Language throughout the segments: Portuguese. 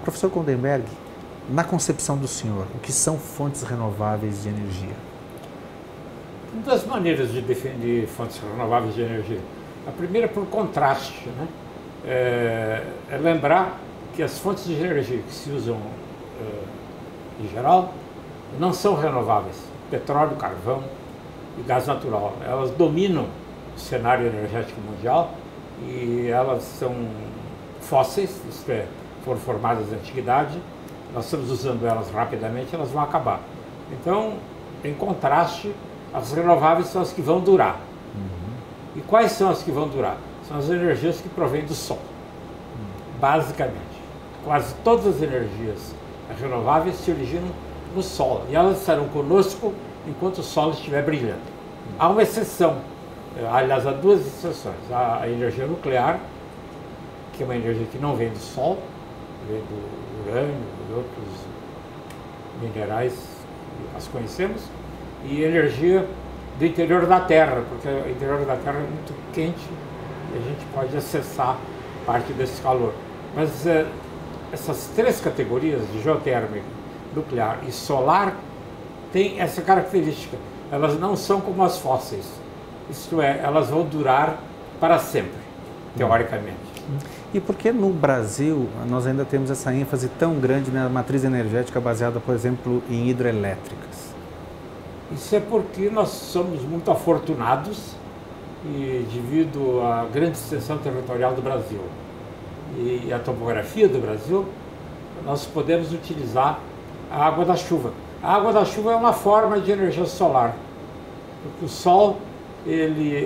Professor Goldenberg, na concepção do senhor, o que são fontes renováveis de energia? Tem duas maneiras de definir fontes renováveis de energia. A primeira, por contraste, né? É lembrar que as fontes de energia que se usam em geral não são renováveis. Petróleo, carvão e gás natural. Elas dominam o cenário energético mundial e elas são fósseis, isto é, foram formadas na antiguidade. Nós estamos usando elas rapidamente, elas vão acabar. Então, em contraste, as renováveis são as que vão durar. E quais são as que vão durar? São as energias que provêm do Sol. Basicamente, quase todas as energias renováveis se originam no Sol. E elas estarão conosco enquanto o Sol estiver brilhando. Há uma exceção, aliás, há duas exceções. A energia nuclear, que é uma energia que não vem do Sol, vem do urânio e outros minerais que nós conhecemos, e energia do interior da Terra, porque o interior da Terra é muito quente e a gente pode acessar parte desse calor. Mas essas três categorias, de geotérmica, nuclear e solar, têm essa característica. Elas não são como as fósseis, isto é, elas vão durar para sempre, teoricamente. E por que no Brasil nós ainda temos essa ênfase tão grande na matriz energética baseada, por exemplo, em hidrelétricas? Isso é porque nós somos muito afortunados e devido à grande extensão territorial do Brasil e à topografia do Brasil, nós podemos utilizar a água da chuva. A água da chuva é uma forma de energia solar, porque o Sol ele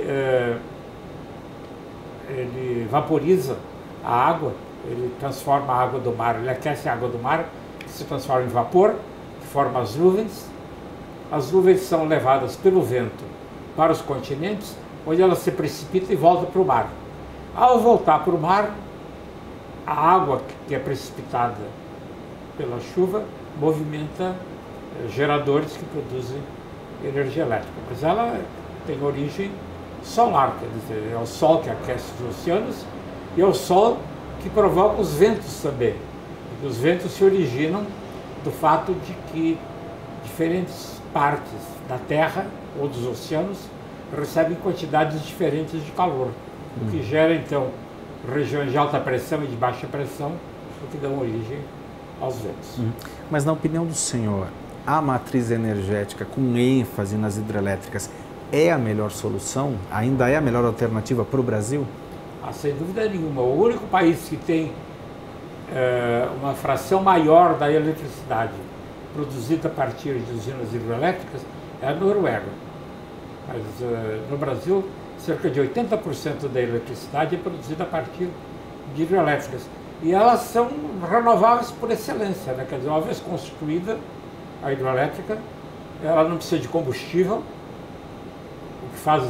vaporiza a água, ele transforma a água do mar, ele aquece a água do mar, que se transforma em vapor, que forma as nuvens. As nuvens são levadas pelo vento para os continentes, onde elas se precipitam e voltam para o mar. Ao voltar para o mar, a água que é precipitada pela chuva movimenta geradores que produzem energia elétrica. Mas ela tem origem solar, quer dizer, é o Sol que aquece os oceanos e é o Sol que provoca os ventos também. Porque os ventos se originam do fato de que diferentes partes da Terra ou dos oceanos recebem quantidades diferentes de calor, o que gera então regiões de alta pressão e de baixa pressão, o que dão origem aos ventos. Mas na opinião do senhor, a matriz energética com ênfase nas hidrelétricas é a melhor solução? Ainda é a melhor alternativa para o Brasil? Sem dúvida nenhuma. O único país que tem uma fração maior da eletricidade produzida a partir de usinas hidrelétricas é a Noruega. Mas no Brasil, cerca de 80% da eletricidade é produzida a partir de hidrelétricas. E elas são renováveis por excelência, né? Quer dizer, uma vez construída a hidrelétrica, ela não precisa de combustível, o que faz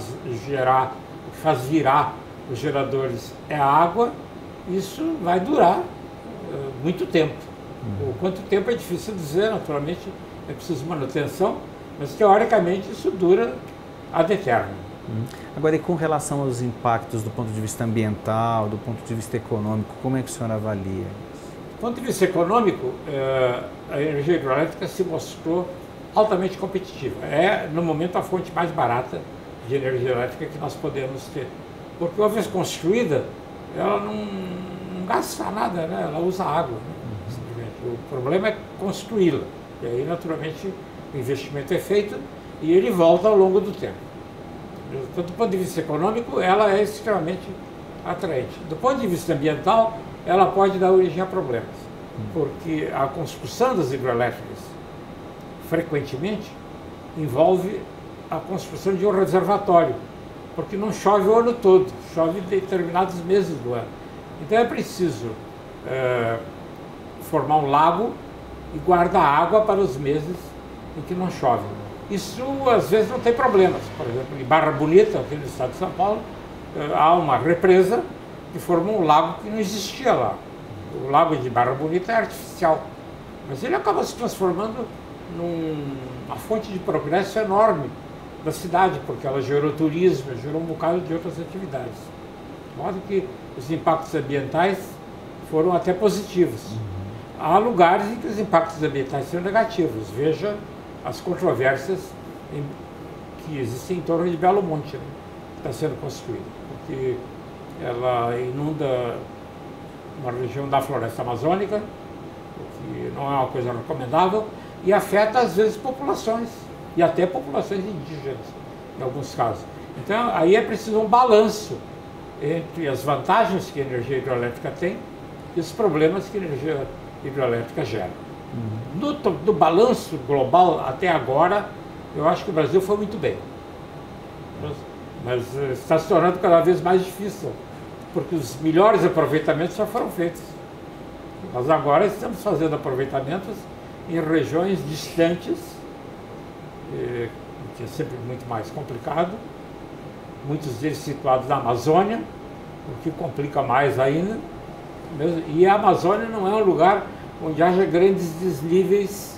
virar os geradores é a água. Isso vai durar muito tempo. O quanto tempo é difícil dizer, naturalmente é preciso manutenção, mas teoricamente isso dura ad eternum. Agora, e com relação aos impactos do ponto de vista ambiental, do ponto de vista econômico, como é que o senhor avalia? Do ponto de vista econômico, a energia hidrelétrica se mostrou altamente competitiva. É, no momento, a fonte mais barata de energia elétrica que nós podemos ter. Porque, uma vez construída, ela não gasta nada, né? Ela usa água, né? O problema é construí-la. E aí, naturalmente, o investimento é feito e ele volta ao longo do tempo. Então, do ponto de vista econômico, ela é extremamente atraente. Do ponto de vista ambiental, ela pode dar origem a problemas. Porque a construção das hidrelétricas, frequentemente, envolve a construção de um reservatório. Porque não chove o ano todo, chove em determinados meses do ano. Então, é preciso formar um lago e guardar água para os meses em que não chove. Isso, às vezes, não tem problemas. Por exemplo, em Barra Bonita, aqui no estado de São Paulo, há uma represa que formou um lago que não existia lá. O lago de Barra Bonita é artificial, mas ele acaba se transformando numa fonte de progresso enorme da cidade, porque ela gerou turismo, gerou um bocado de outras atividades. De modo que os impactos ambientais foram até positivos. há lugares em que os impactos ambientais são negativos. Veja as controvérsias que existem em torno de Belo Monte, né, que está sendo construída, porque ela inunda uma região da floresta amazônica, o que não é uma coisa recomendável, e afeta às vezes populações, e até populações indígenas, em alguns casos. Então aí é preciso um balanço entre as vantagens que a energia hidrelétrica tem e os problemas que a energia hidrelétrica gera. Do balanço global até agora, eu acho que o Brasil foi muito bem. Mas está se tornando cada vez mais difícil, porque os melhores aproveitamentos já foram feitos. Nós agora estamos fazendo aproveitamentos em regiões distantes, que é sempre muito mais complicado, muitos deles situados na Amazônia, o que complica mais ainda. E a Amazônia não é um lugar onde haja grandes desníveis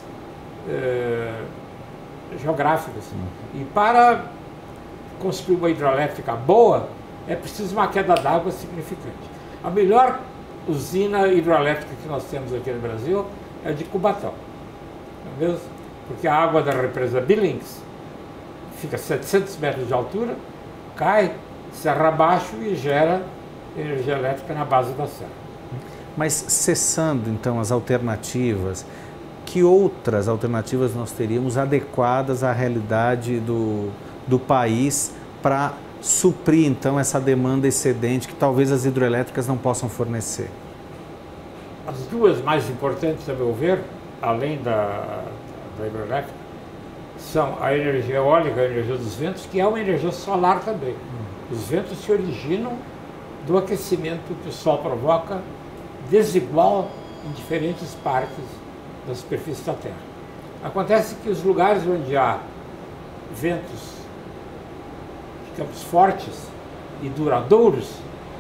geográficos. E para construir uma hidrelétrica boa, é preciso uma queda d'água significante. A melhor usina hidrelétrica que nós temos aqui no Brasil é a de Cubatão. Não é mesmo? Porque a água da represa Billings fica a 700 metros de altura, cai serra abaixo e gera energia elétrica na base da serra. Mas cessando então as alternativas, que outras alternativas nós teríamos adequadas à realidade do país para suprir então essa demanda excedente que talvez as hidrelétricas não possam fornecer? As duas mais importantes, a meu ver, além da hidrelétrica, são a energia eólica, a energia dos ventos, que é uma energia solar também. Os ventos se originam do aquecimento que o Sol provoca desigual em diferentes partes da superfície da Terra. Acontece que os lugares onde há ventos, digamos, fortes e duradouros,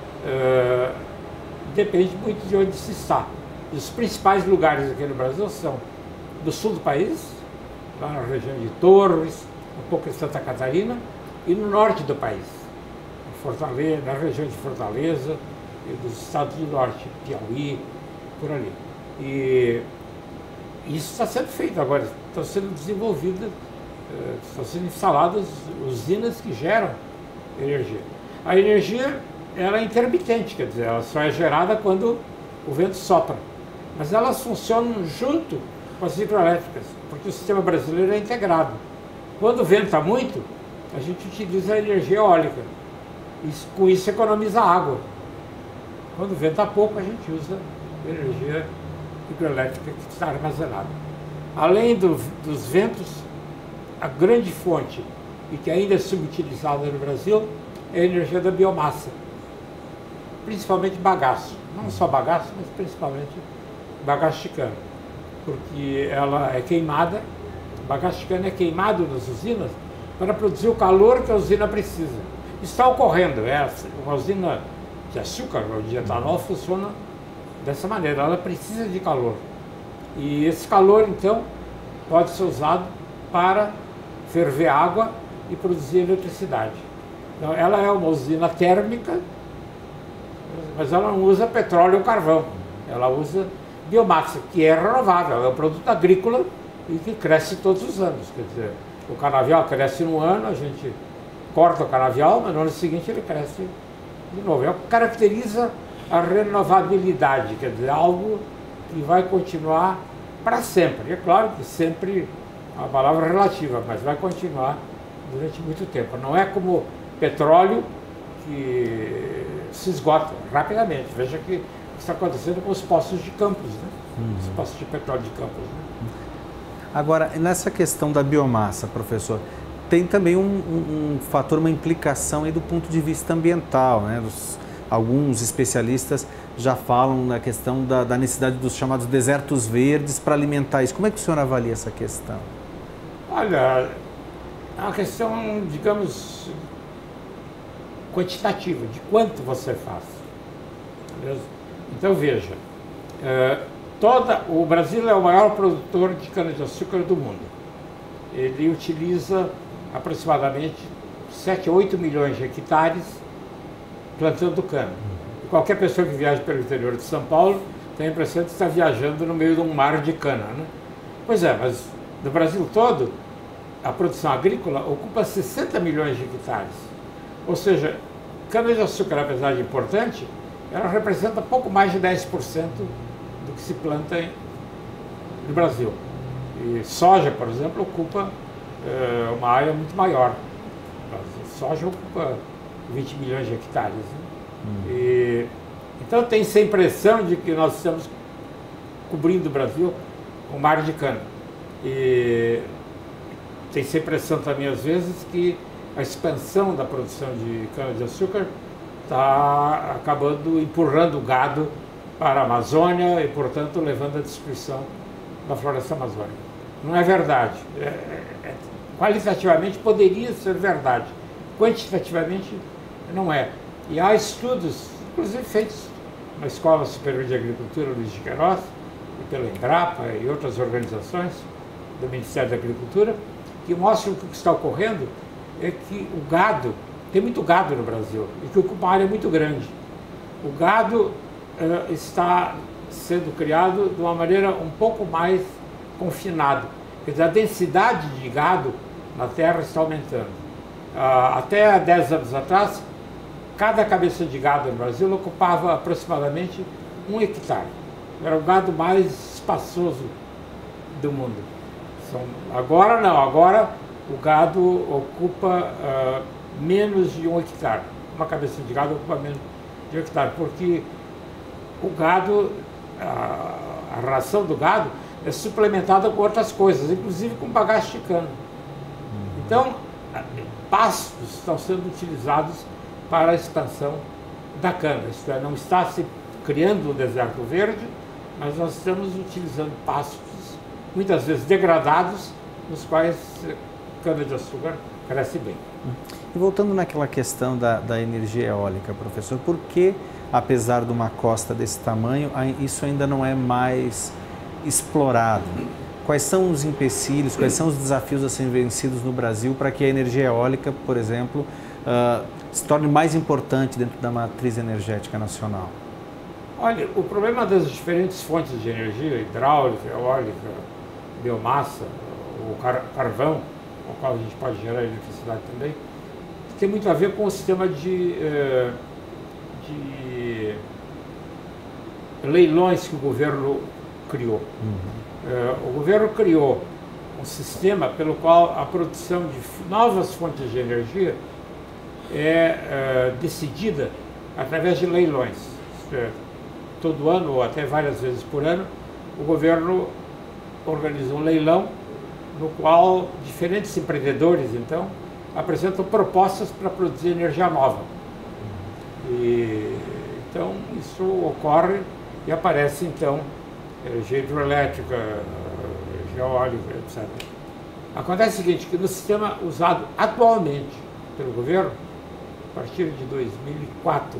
depende muito de onde se está. E os principais lugares aqui no Brasil são do sul do país, lá na região de Torres, um pouco em Santa Catarina, e no norte do país, Fortaleza, na região de Fortaleza e dos estados do norte, Piauí, por ali. E isso está sendo feito agora, estão sendo desenvolvidas, estão sendo instaladas usinas que geram energia. A energia, ela é intermitente, quer dizer, ela só é gerada quando o vento sopra. Mas elas funcionam junto com as hidrelétricas, porque o sistema brasileiro é integrado. Quando venta muito, a gente utiliza a energia eólica. E com isso economiza água. Quando venta pouco, a gente usa a energia hidrelétrica que está armazenada. Além dos ventos, a grande fonte, e que ainda é subutilizada no Brasil, é a energia da biomassa. Principalmente bagaço. Não só bagaço, mas principalmente bagaço de cana. Porque ela é queimada, o bagaço de cana é queimado nas usinas para produzir o calor que a usina precisa. Está ocorrendo, uma usina de açúcar, ou de etanol, funciona dessa maneira, ela precisa de calor. E esse calor, então, pode ser usado para ferver água e produzir eletricidade. Então, ela é uma usina térmica, mas ela não usa petróleo ou carvão, ela usa biomassa, que é renovável, é um produto agrícola e que cresce todos os anos. Quer dizer, o canavial cresce num ano, a gente corta o canavial, mas no ano seguinte ele cresce de novo. É o que caracteriza a renovabilidade, quer dizer, algo que vai continuar para sempre. E é claro que sempre é uma palavra relativa, mas vai continuar durante muito tempo. Não é como petróleo que se esgota rapidamente. Veja que está acontecendo com os poços de Campos, né? Os poços de petróleo de Campos. Né? Agora, nessa questão da biomassa, professor, tem também um fator, uma implicação aí do ponto de vista ambiental, né? Alguns especialistas já falam na questão da necessidade dos chamados desertos verdes para alimentar isso. Como é que o senhor avalia essa questão? Olha, é uma questão, digamos, quantitativa, de quanto você faz. Beleza? Então veja, o Brasil é o maior produtor de cana-de-açúcar do mundo. Ele utiliza aproximadamente 7 a 8 milhões de hectares plantando cana. Qualquer pessoa que viaje pelo interior de São Paulo tem a impressão de estar viajando no meio de um mar de cana, né? Pois é, mas no Brasil todo, a produção agrícola ocupa 60 milhões de hectares. Ou seja, cana-de-açúcar, apesar de importante, ela representa pouco mais de 10% do que se planta no Brasil. E soja, por exemplo, ocupa uma área muito maior. A soja ocupa 20 milhões de hectares. Né? Então tem-se a impressão de que nós estamos cobrindo o Brasil com mar de cana. E tem-se a impressão também, às vezes, que a expansão da produção de cana-de-açúcar está acabando empurrando o gado para a Amazônia e, portanto, levando à destruição da floresta amazônica. Não é verdade. Qualitativamente poderia ser verdade. Quantitativamente não é. E há estudos, inclusive feitos na Escola Superior de Agricultura Luiz de Queiroz, e pela Embrapa e outras organizações do Ministério da Agricultura, que mostram que o que está ocorrendo é que o gado, tem muito gado no Brasil, e que ocupa uma área muito grande. O gado está sendo criado de uma maneira um pouco mais confinada. Quer dizer, a densidade de gado na terra está aumentando. Até 10 anos atrás, cada cabeça de gado no Brasil ocupava aproximadamente 1 hectare. Era o gado mais espaçoso do mundo. Agora não, agora o gado ocupa menos de 1 hectare. Uma cabeça de gado ocupa menos de 1 hectare, porque o gado, a ração do gado é suplementada com outras coisas, inclusive com bagaço de cana. Então, pastos estão sendo utilizados para a expansão da cana. Isto é, não está se criando um deserto verde, mas nós estamos utilizando pastos, muitas vezes degradados, nos quais cana-de-açúcar cresce bem. E voltando naquela questão da energia eólica, professor, por que, apesar de uma costa desse tamanho, isso ainda não é mais explorado? Quais são os empecilhos, quais são os desafios a serem vencidos no Brasil para que a energia eólica, por exemplo, se torne mais importante dentro da matriz energética nacional? Olha, o problema das diferentes fontes de energia, hidráulica, eólica, biomassa, o carvão, com o qual a gente pode gerar eletricidade também, tem muito a ver com o sistema de leilões que o governo criou. O governo criou um sistema pelo qual a produção de novas fontes de energia é decidida através de leilões. Todo ano, ou até várias vezes por ano, o governo organiza um leilão no qual diferentes empreendedores, então, apresentam propostas para produzir energia nova. Então, isso ocorre e aparece, então, energia hidroelétrica, energia eólica, etc. Acontece o seguinte, que no sistema usado atualmente pelo governo, a partir de 2004,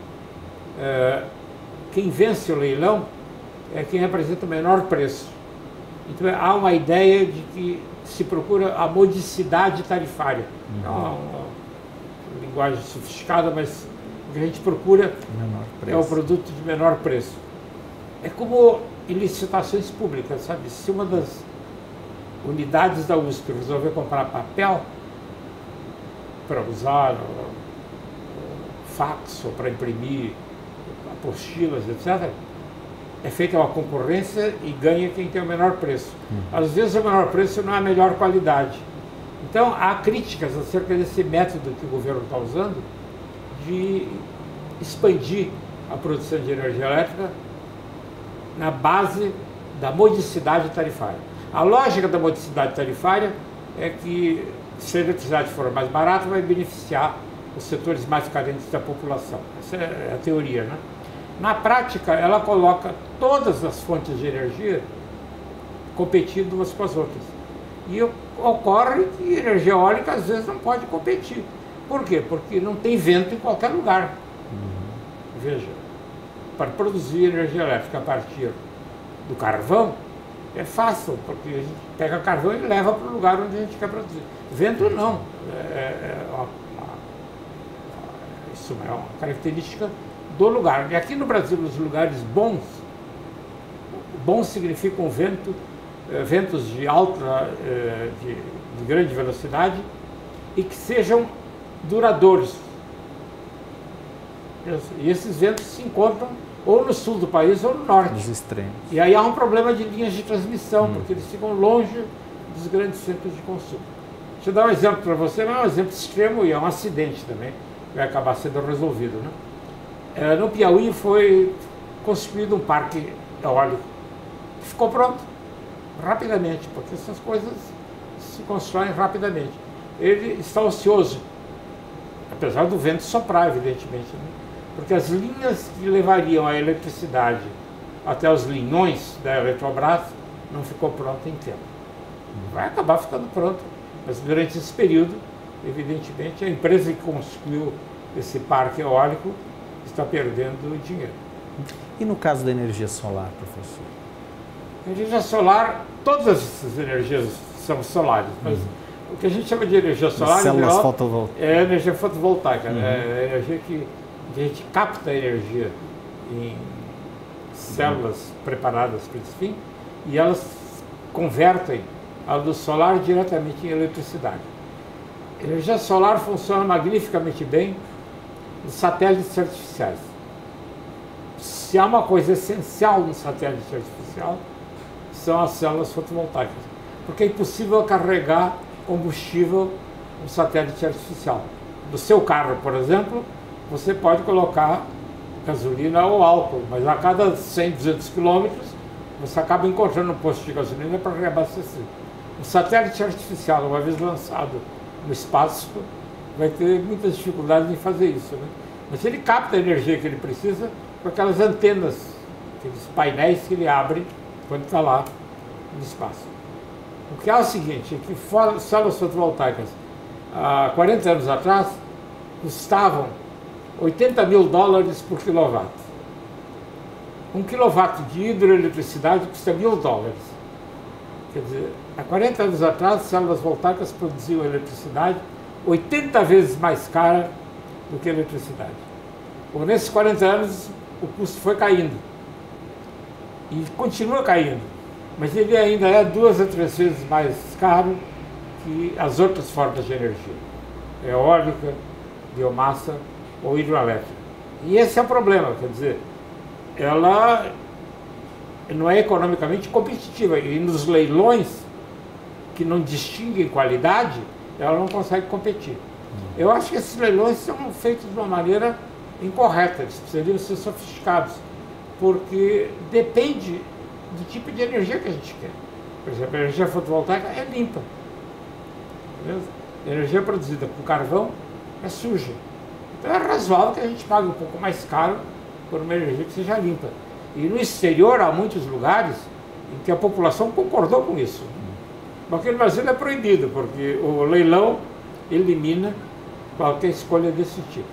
quem vence o leilão é quem apresenta o menor preço. Então há uma ideia de que se procura a modicidade tarifária. É uma linguagem sofisticada, mas o que a gente procura é o produto de menor preço. É como em licitações públicas, sabe? Se uma das unidades da USP resolver comprar papel para usar no fax ou para imprimir apostilas, etc., é feita uma concorrência e ganha quem tem o menor preço. Às vezes o menor preço não é a melhor qualidade. Então há críticas acerca desse método que o governo está usando de expandir a produção de energia elétrica na base da modicidade tarifária. A lógica da modicidade tarifária é que se a eletricidade for mais barata, vai beneficiar os setores mais carentes da população. Essa é a teoria, né? Na prática, ela coloca todas as fontes de energia competindo umas com as outras. E ocorre que a energia eólica às vezes não pode competir. Por quê? Porque não tem vento em qualquer lugar. Veja, para produzir energia elétrica a partir do carvão, é fácil, porque a gente pega carvão e leva para o lugar onde a gente quer produzir. Vento não. Isso é uma característica do lugar. E aqui no Brasil, nos lugares bons, bom significa um vento, ventos de alta, de grande velocidade e que sejam duradouros. E esses ventos se encontram ou no sul do país ou no norte. Nos extremos. E aí há um problema de linhas de transmissão, porque eles ficam longe dos grandes centros de consumo. Deixa eu dar um exemplo para você, mas é um exemplo extremo e é um acidente também, que vai acabar sendo resolvido, né? No Piauí foi construído um parque eólico, que ficou pronto rapidamente, porque essas coisas se constroem rapidamente. Ele está ocioso, apesar do vento soprar, evidentemente, né? Porque as linhas que levariam a eletricidade até os linhões da Eletrobras não ficou pronta em tempo. Vai acabar ficando pronto, mas durante esse período, evidentemente, a empresa que construiu esse parque eólico está perdendo dinheiro. E no caso da energia solar, professor? Energia solar, todas essas energias são solares, mas o que a gente chama de energia solar células fotovoltaicas. É energia fotovoltaica, é energia que a gente capta a energia em células preparadas para esse fim e elas convertem a luz solar diretamente em eletricidade. A energia solar funciona magnificamente bem nos satélites artificiais. Se há uma coisa essencial no satélite artificial, são as células fotovoltaicas, porque é impossível carregar combustível no satélite artificial. No seu carro, por exemplo, você pode colocar gasolina ou álcool, mas a cada 100, 200 quilômetros você acaba encontrando um posto de gasolina para reabastecer. O satélite artificial, uma vez lançado no espaço, vai ter muitas dificuldades em fazer isso, né? Mas ele capta a energia que ele precisa com aquelas antenas, aqueles painéis que ele abre quando está lá no espaço. O que é o seguinte, é que células fotovoltaicas, há 40 anos atrás, custavam $80 mil por quilowatt. Um quilowatt de hidroeletricidade custa $1.000. Quer dizer, há 40 anos atrás, células voltaicas produziam eletricidade 80 vezes mais cara do que a eletricidade. Bom, nesses 40 anos, o custo foi caindo. E continua caindo. Mas ele ainda é 2 a 3 vezes mais caro que as outras formas de energia. Eólica, biomassa ou hidroelétrica. E esse é o problema, quer dizer, ela não é economicamente competitiva. E nos leilões, que não distinguem qualidade, ela não consegue competir. Eu acho que esses leilões são feitos de uma maneira incorreta, eles precisariam ser sofisticados, porque depende do tipo de energia que a gente quer. Por exemplo, a energia fotovoltaica é limpa. Beleza? A energia produzida por carvão é suja. Então é razoável que a gente pague um pouco mais caro por uma energia que seja limpa. E no exterior há muitos lugares em que a população concordou com isso. Mas aqui no Brasil é proibido, porque o leilão elimina qualquer escolha desse tipo.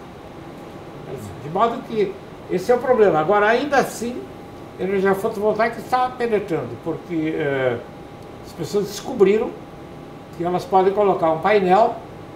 De modo que esse é o problema. Agora, ainda assim, a energia fotovoltaica está penetrando, porque as pessoas descobriram que elas podem colocar um painel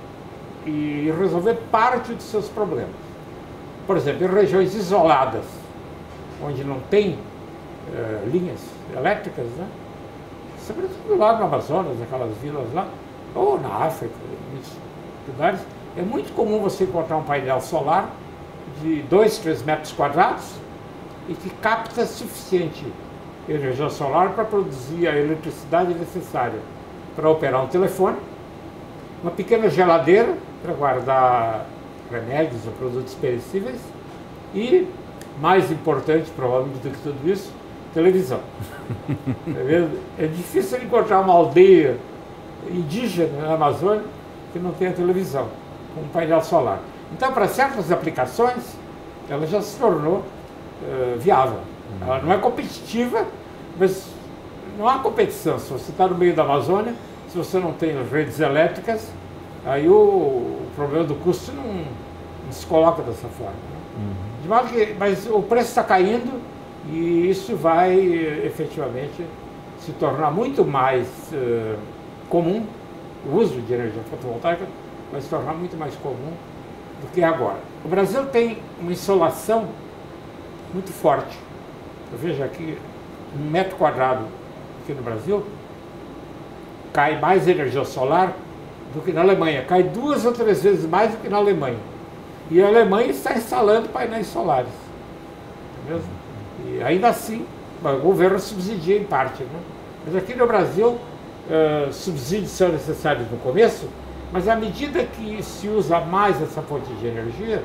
e resolver parte dos seus problemas. Por exemplo, em regiões isoladas, onde não tem linhas elétricas, né? Sobretudo lá no Amazonas, naquelas vilas lá, ou na África, em muitos lugares, é muito comum você encontrar um painel solar de 2, 3 metros quadrados e que capta suficiente energia solar para produzir a eletricidade necessária para operar um telefone, uma pequena geladeira para guardar remédios ou produtos perecíveis e, mais importante provavelmente do que tudo isso, televisão. É difícil encontrar uma aldeia indígena na Amazônia que não tenha televisão, com um painel solar. Então, para certas aplicações, ela já se tornou viável. Ela não é competitiva, mas não há competição. Se você está no meio da Amazônia, se você não tem redes elétricas, aí o problema do custo não se coloca dessa forma. Né? De modo que, mas o preço está caindo e isso vai efetivamente se tornar muito mais comum. O uso de energia fotovoltaica vai se tornar muito mais comum do que agora. O Brasil tem uma insolação muito forte. Eu vejo aqui um metro quadrado aqui no Brasil, cai mais energia solar do que na Alemanha. Cai 2 ou 3 vezes mais do que na Alemanha. E a Alemanha está instalando painéis solares. Entendeu? E ainda assim, o governo subsidia em parte. Né? Mas aqui no Brasil, subsídios são necessários no começo, mas à medida que se usa mais essa fonte de energia,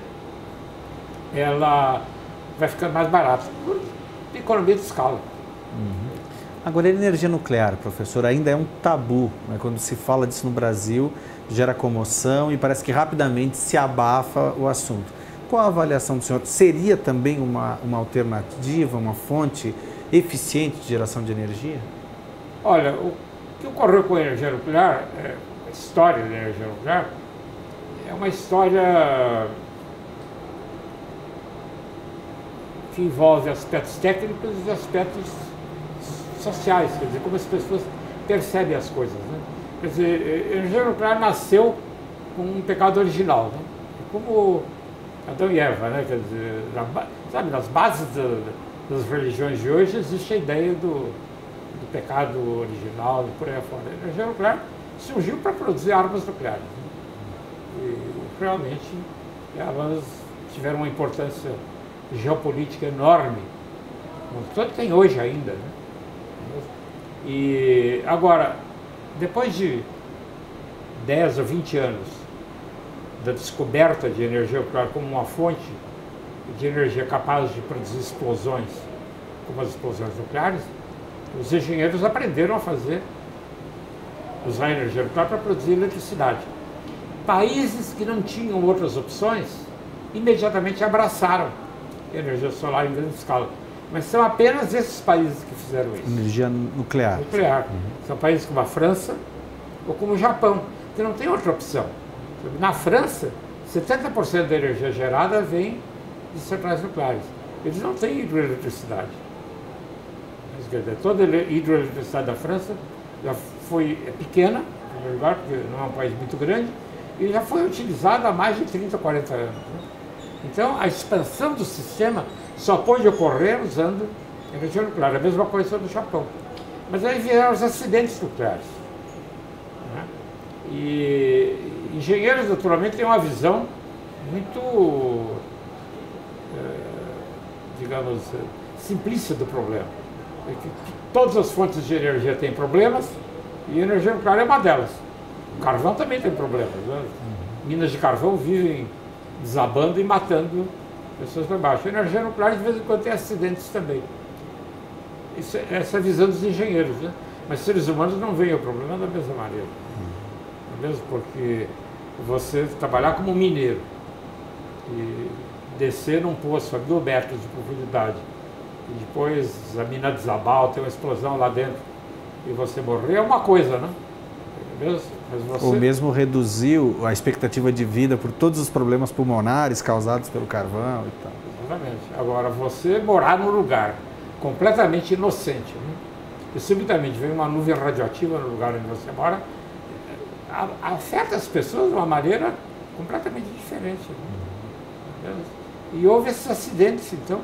ela vai ficando mais barata, por economia de escala. Agora, a energia nuclear, professor, ainda é um tabu, né? Quando se fala disso no Brasil, gera comoção e parece que rapidamente se abafa o assunto. Qual a avaliação do senhor? Seria também uma alternativa, uma fonte eficiente de geração de energia? Olha, o que ocorreu com a energia nuclear, a história da energia nuclear, é uma história que envolve aspectos técnicos e aspectos sociais, quer dizer, como as pessoas percebem as coisas. Né? Quer dizer, a energia nuclear nasceu com um pecado original, né? Como Adão e Eva, né? Quer dizer, sabe, nas bases das religiões de hoje existe a ideia do pecado original e por aí afora. A energia nuclear surgiu para produzir armas nucleares. Né? E realmente elas tiveram uma importância geopolítica enorme, como todo tem hoje ainda. Né? E agora, depois de 10 ou 20 anos da descoberta de energia nuclear como uma fonte de energia capaz de produzir explosões, como as explosões nucleares, os engenheiros aprenderam a usar a energia nuclear para produzir eletricidade. Países que não tinham outras opções imediatamente abraçaram a energia solar em grande escala. Mas são apenas esses países que fizeram isso. Energia nuclear. Nuclear. São países como a França ou como o Japão, que não tem outra opção. Na França, 70% da energia gerada vem de centrais nucleares. Eles não têm hidroeletricidade. Quer dizer, toda a hidroeletricidade da França já é pequena, em primeiro lugar, porque não é um país muito grande, e já foi utilizada há mais de 30, 40 anos. Né? Então, a expansão do sistema só pode ocorrer usando energia nuclear. A mesma coisa do Japão. Mas aí vieram os acidentes nucleares. Né? E engenheiros, naturalmente, têm uma visão muito, digamos, simplista do problema. É que todas as fontes de energia têm problemas e a energia nuclear é uma delas. O carvão também tem problemas. Né? Minas de carvão vivem desabando e matando pessoas lá embaixo. A energia nuclear, de vez em quando, tem acidentes também. Essa é a visão dos engenheiros. Né? Mas seres humanos não veem o problema da mesma maneira. Mesmo porque você trabalhar como mineiro e descer num poço a 1000 metros de profundidade e depois a mina desabar, tem uma explosão lá dentro e você morrer é uma coisa, né? Mas você... Ou mesmo reduzir a expectativa de vida por todos os problemas pulmonares causados pelo carvão e tal. Exatamente. Agora, você morar num lugar completamente inocente, né? E subitamente vem uma nuvem radioativa no lugar onde você mora, afeta as pessoas de uma maneira completamente diferente. Né? E houve esses acidentes, então,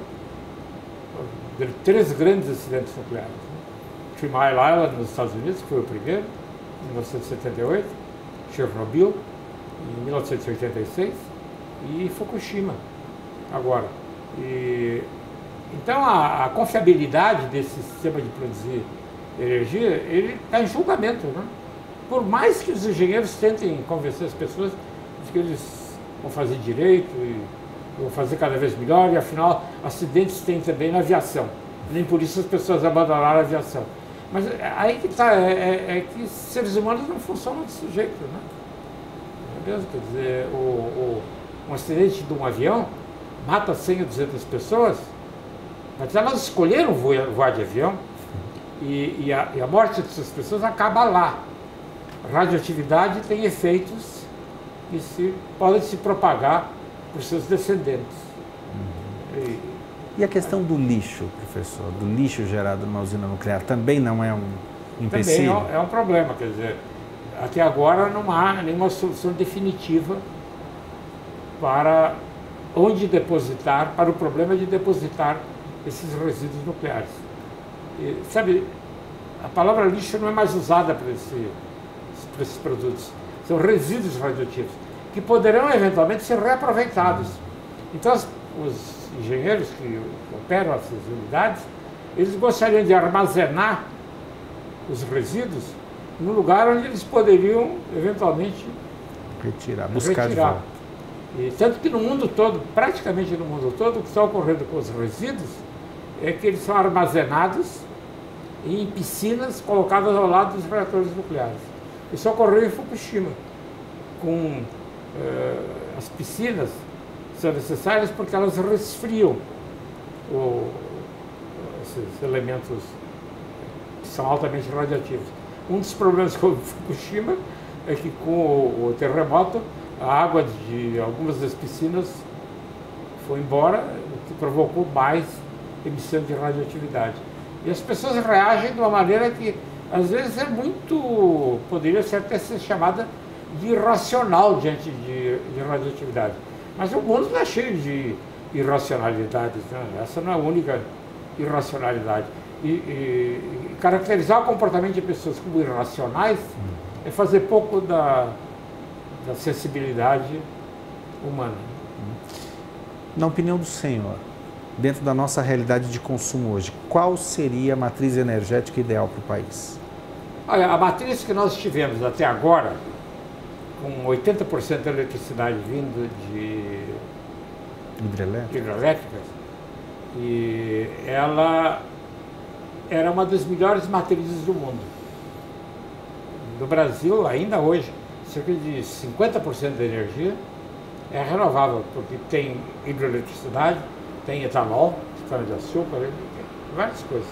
3 grandes acidentes nucleares. Né? 3 Mile Island, nos Estados Unidos, que foi o primeiro, em 1978, Chernobyl, em 1986, e Fukushima, agora. Então, a confiabilidade desse sistema de produzir energia, ele está em julgamento, né? Por mais que os engenheiros tentem convencer as pessoas de que eles vão fazer direito e vão fazer cada vez melhor, e afinal, acidentes tem também na aviação. Nem por isso as pessoas abandonaram a aviação. Mas aí que está, é que seres humanos não funcionam desse jeito, né? Não é mesmo? Quer dizer, um acidente de um avião mata 100 ou 200 pessoas, mas elas escolheram voar de avião e a morte dessas pessoas acaba lá. A radioatividade tem efeitos que podem se propagar por seus descendentes. E a questão do lixo, professor, do lixo gerado numa usina nuclear, também não é um empecilho? Também é um problema, quer dizer, até agora não há nenhuma solução definitiva para onde depositar, para o problema de depositar esses resíduos nucleares. Sabe, a palavra lixo não é mais usada para esses produtos. São resíduos radioativos, que poderão eventualmente ser reaproveitados. Então, os engenheiros que operam essas unidades, eles gostariam de armazenar os resíduos no lugar onde eles poderiam eventualmente buscar de volta. E tanto que no mundo todo, praticamente no mundo todo, o que está ocorrendo com os resíduos é que eles são armazenados em piscinas colocadas ao lado dos reatores nucleares. Isso ocorreu em Fukushima, com as piscinas são necessárias porque elas resfriam esses elementos que são altamente radioativos. Um dos problemas com Fukushima é que com o terremoto a água de algumas das piscinas foi embora, o que provocou mais emissão de radioatividade. E as pessoas reagem de uma maneira que às vezes é muito, poderia até ser chamada de irracional diante de radioatividade. Mas o mundo está cheio de irracionalidades, né? Essa não é a única irracionalidade. E caracterizar o comportamento de pessoas como irracionais é fazer pouco da sensibilidade humana. Na opinião do senhor, dentro da nossa realidade de consumo hoje, qual seria a matriz energética ideal para o país? Olha, a matriz que nós tivemos até agora, com 80% da eletricidade vindo de hidrelétricas, e ela era uma das melhores matrizes do mundo. No Brasil, ainda hoje, cerca de 50% da energia é renovável, porque tem hidroeletricidade, tem etanol, cana-de-açúcar, várias coisas.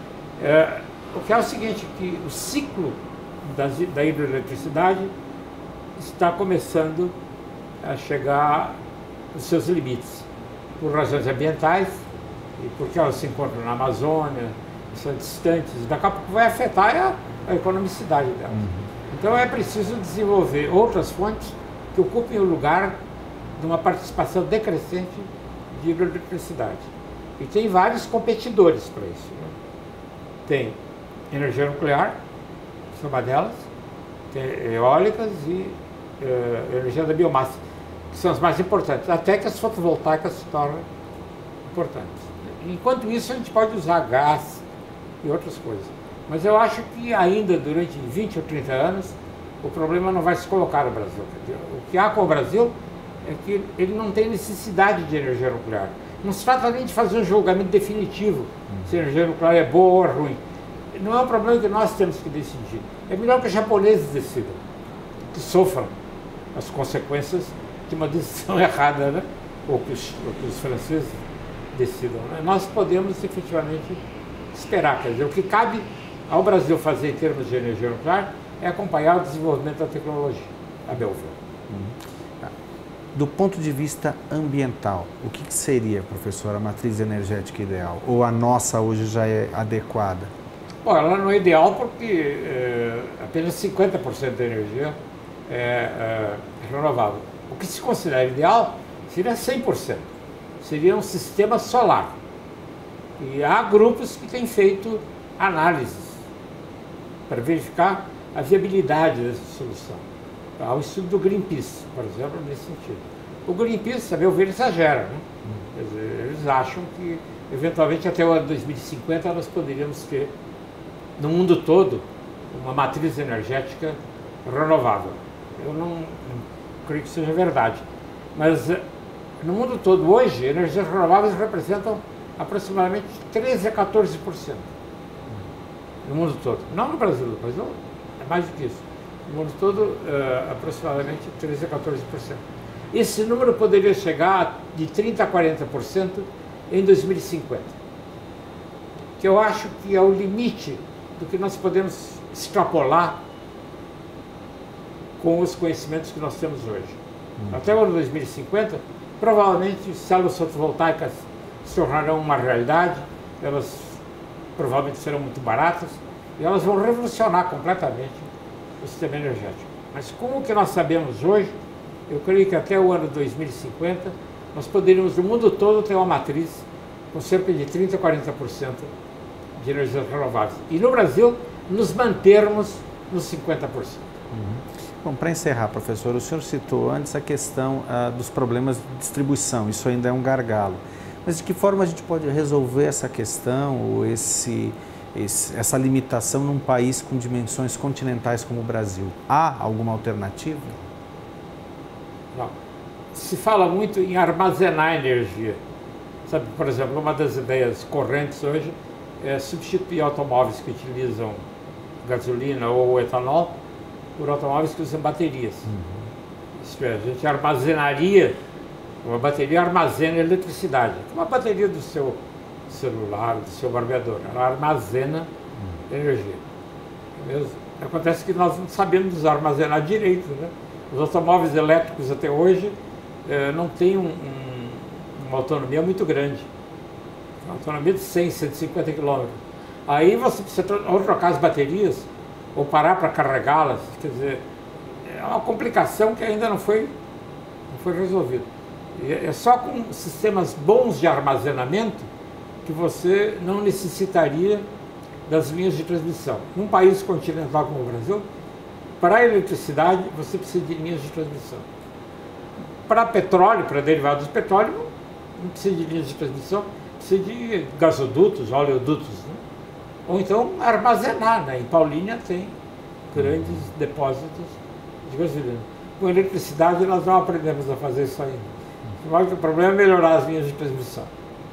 O que é o seguinte, que o ciclo da hidroeletricidade está começando a chegar aos seus limites, por razões ambientais, e porque elas se encontram na Amazônia, são distantes, daqui a pouco vai afetar a economicidade delas. Então é preciso desenvolver outras fontes que ocupem o lugar de uma participação decrescente de hidroeletricidade. E tem vários competidores para isso, né? Tem energia nuclear, que é uma delas, tem eólicas e energia da biomassa, que são as mais importantes, até que as fotovoltaicas se tornam importantes. Enquanto isso, a gente pode usar gás e outras coisas. Mas eu acho que ainda durante 20 ou 30 anos, o problema não vai se colocar no Brasil. O que há com o Brasil é que ele não tem necessidade de energia nuclear. Não se trata nem de fazer um julgamento definitivo se a energia nuclear é boa ou é ruim. Não é um problema que nós temos que decidir. É melhor que os japoneses decidam, que sofram as consequências de uma decisão errada, né? Ou que os franceses decidam. Né? Nós podemos efetivamente esperar. Quer dizer, o que cabe ao Brasil fazer em termos de energia nuclear é acompanhar o desenvolvimento da tecnologia, a meu ver. Do ponto de vista ambiental, o que seria, professor, a matriz energética ideal? Ou a nossa hoje já é adequada? Bom, ela não é ideal porque apenas 50% da energia é renovável. O que se considera ideal seria 100%. Seria um sistema solar. E há grupos que têm feito análises para verificar a viabilidade dessa solução. Há o estudo do Greenpeace, por exemplo, nesse sentido. O Greenpeace, a meu ver, exagera, né? Quer dizer, eles acham que, eventualmente, até o ano 2050, nós poderíamos ter, no mundo todo, uma matriz energética renovável. Eu não creio que seja verdade. Mas, no mundo todo, hoje, energias renováveis representam aproximadamente 13% a 14%. No mundo todo. Não no Brasil, no Brasil é mais do que isso. No mundo todo, aproximadamente 13% a 14%. Esse número poderia chegar de 30% a 40% em 2050. Que eu acho que é o limite do que nós podemos extrapolar com os conhecimentos que nós temos hoje. Até o ano 2050, provavelmente células fotovoltaicas se tornarão uma realidade, elas provavelmente serão muito baratas e elas vão revolucionar completamente o sistema energético. Mas com o que nós sabemos hoje, eu creio que até o ano 2050 nós poderíamos, no mundo todo, ter uma matriz com cerca de 30% a 40% de energias renováveis. E no Brasil, nos mantermos nos 50%. Bom, para encerrar, professor, o senhor citou antes a questão dos problemas de distribuição, isso ainda é um gargalo. Mas de que forma a gente pode resolver essa questão, ou essa limitação num país com dimensões continentais como o Brasil? Há alguma alternativa? Não. Se fala muito em armazenar energia. Sabe, por exemplo, uma das ideias correntes hoje é substituir automóveis que utilizam gasolina ou etanol por automóveis que usam baterias. Isto é, a gente armazenaria, uma bateria armazena eletricidade. Uma bateria do seu celular, do seu barbeador, ela armazena energia. Mesmo? Acontece que nós não sabemos armazenar direito, né? Os automóveis elétricos até hoje não têm uma autonomia muito grande. Uma autonomia de 100, 150 km. Aí você precisa ou trocar as baterias, ou parar para carregá-las. Quer dizer, é uma complicação que ainda não foi resolvida. E é só com sistemas bons de armazenamento que você não necessitaria das linhas de transmissão. Num país continental como o Brasil, para a eletricidade, você precisa de linhas de transmissão. Para petróleo, para derivados do petróleo, não precisa de linhas de transmissão, precisa de gasodutos, oleodutos, né? Ou então armazenar, né? Em Paulínia tem grandes depósitos de gasolina. Com eletricidade nós não aprendemos a fazer isso ainda. O problema é melhorar as linhas de transmissão.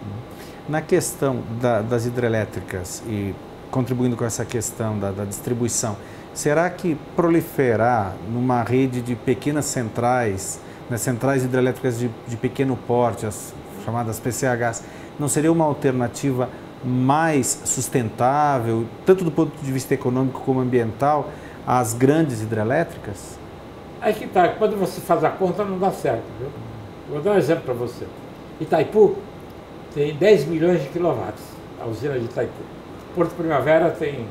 Na questão das hidrelétricas e contribuindo com essa questão da distribuição, será que proliferar numa rede de pequenas centrais, né, centrais hidrelétricas de pequeno porte, as chamadas PCHs, não seria uma alternativa mais sustentável, tanto do ponto de vista econômico como ambiental, às grandes hidrelétricas? Aí que tá, quando você faz a conta não dá certo, viu? Vou dar um exemplo para você. Itaipu tem 10 milhões de quilowatts, a usina de Itaipu. Porto Primavera tem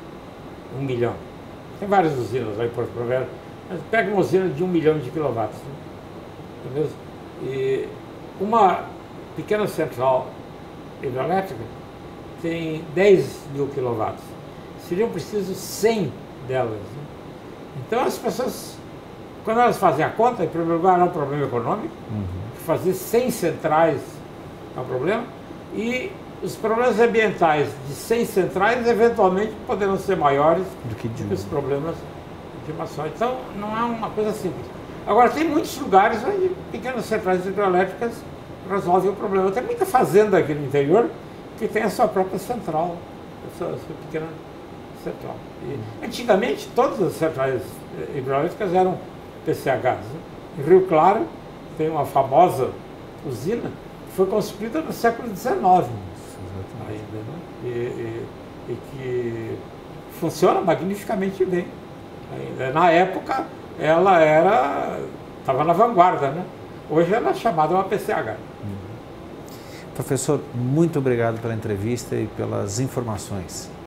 1 milhão. Tem várias usinas lá em Porto Primavera, mas pega uma usina de 1 milhão de quilowatts. Né? Beleza? E uma pequena central hidrelétrica tem 10 mil quilowatts. Seriam precisos 100 delas. Né? Então as pessoas, quando elas fazem a conta, em primeiro lugar é um problema econômico, fazer 100 centrais é um problema, e os problemas ambientais de 100 centrais eventualmente poderão ser maiores do que os problemas de uma só. Então não é uma coisa simples. Agora tem muitos lugares onde pequenas centrais hidrelétricas resolvem o problema. Tem muita fazenda aqui no interior que tem a sua própria central, a sua pequena central. E, antigamente todas as centrais hidrelétricas eram PCHs. Né? Em Rio Claro tem uma famosa usina que foi construída no século XIX ainda, né? E que funciona magnificamente bem. Ainda. Na época ela estava na vanguarda, né? Hoje ela é chamada uma PCH. Professor, muito obrigado pela entrevista e pelas informações.